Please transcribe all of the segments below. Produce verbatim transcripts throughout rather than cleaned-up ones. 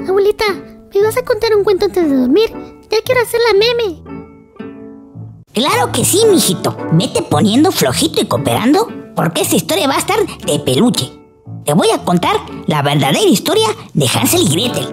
Abuelita, ¿me vas a contar un cuento antes de dormir? Ya quiero hacer la meme. Claro que sí, mijito. Vete poniendo flojito y cooperando, porque esta historia va a estar de peluche. Te voy a contar la verdadera historia de Hansel y Gretel.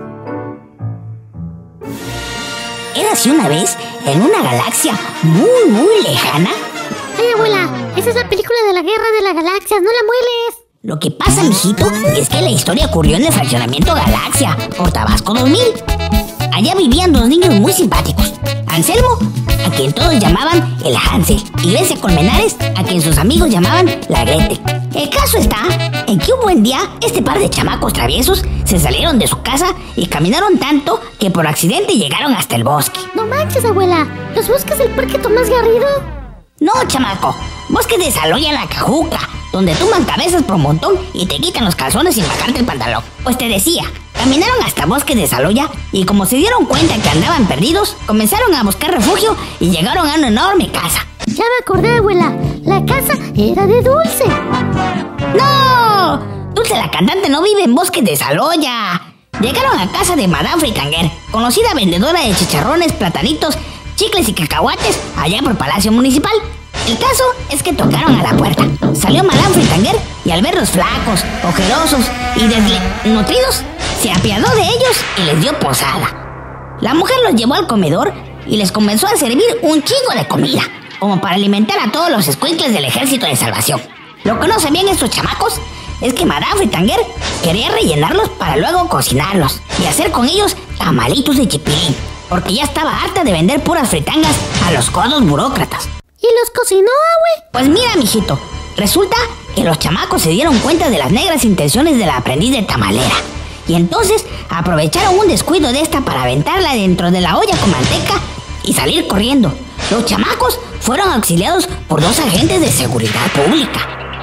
Érase una vez en una galaxia muy, muy lejana. Ay, abuela, esa es la película de la guerra de las galaxias, no la mueles. Lo que pasa, mijito, es que la historia ocurrió en el fraccionamiento Galaxia, por Tabasco dos mil. Allá vivían dos niños muy simpáticos. Anselmo, a quien todos llamaban el Hansel, y Grecia Colmenares, a quien sus amigos llamaban la Gretel. El caso está en que un buen día, este par de chamacos traviesos se salieron de su casa y caminaron tanto que por accidente llegaron hasta el bosque. No manches, abuela, ¿los bosques del Parque Tomás Garrido? No, chamaco, bosques de Saloya la Cajuca, donde tuman cabezas por montón y te quitan los calzones sin bajarte el pantalón. Pues te decía, caminaron hasta bosques de Saloya y como se dieron cuenta que andaban perdidos, comenzaron a buscar refugio y llegaron a una enorme casa. Ya me acordé, abuela, la casa era de Dulce. ¡No! Dulce la cantante no vive en bosques de Saloya. Llegaron a casa de Madame Fritanger, conocida vendedora de chicharrones, platanitos, chicles y cacahuates allá por Palacio Municipal. El caso es que tocaron a la puerta. Salió Madame Fritanger y al verlos flacos, ojerosos y desnutridos, se apiadó de ellos y les dio posada. La mujer los llevó al comedor y les comenzó a servir un chingo de comida, como para alimentar a todos los escuincles del Ejército de Salvación. Lo que no sabían estos chamacos es que Madame Fritanger quería rellenarlos para luego cocinarlos y hacer con ellos tamalitos de chipilín, porque ya estaba harta de vender puras fritangas a los codos burócratas. ¿Y los cocinó, abue? Pues mira, mijito, resulta que los chamacos se dieron cuenta de las negras intenciones de la aprendiz de tamalera. Y entonces aprovecharon un descuido de esta para aventarla dentro de la olla con manteca y salir corriendo. Los chamacos fueron auxiliados por dos agentes de seguridad pública.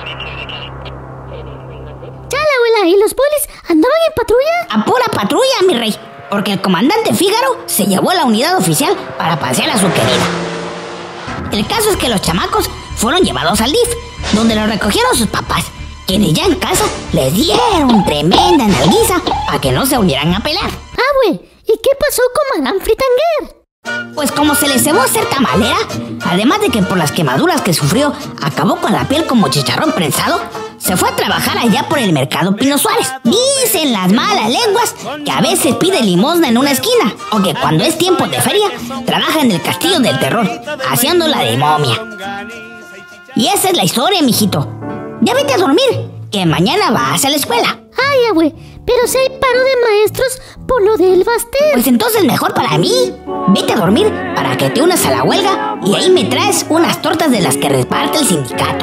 Chala, abuela, ¿y los polis andaban en patrulla? A pura patrulla, mi rey, porque el comandante Fígaro se llevó a la unidad oficial para pasear a su querida. El caso es que los chamacos fueron llevados al D I F, donde los recogieron sus papás, quienes ya en casa les dieron tremenda nalguiza para que no se volvieran a pelar. Abue, ¿y qué pasó con Madame Fritanger? Pues como se le cebó ser tamalera, además de que por las quemaduras que sufrió acabó con la piel como chicharrón prensado, se fue a trabajar allá por el mercado Pino Suárez. Dicen las malas lenguas que a veces pide limosna en una esquina, o que cuando es tiempo de feria, trabaja en el Castillo del Terror, haciéndola de momia. Y esa es la historia, mijito. Ya vete a dormir, que mañana vas a la escuela. Ay, abue, pero si hay paro de maestros por lo del Bastel. Pues entonces mejor para mí. Vete a dormir para que te unas a la huelga y ahí me traes unas tortas de las que reparte el sindicato.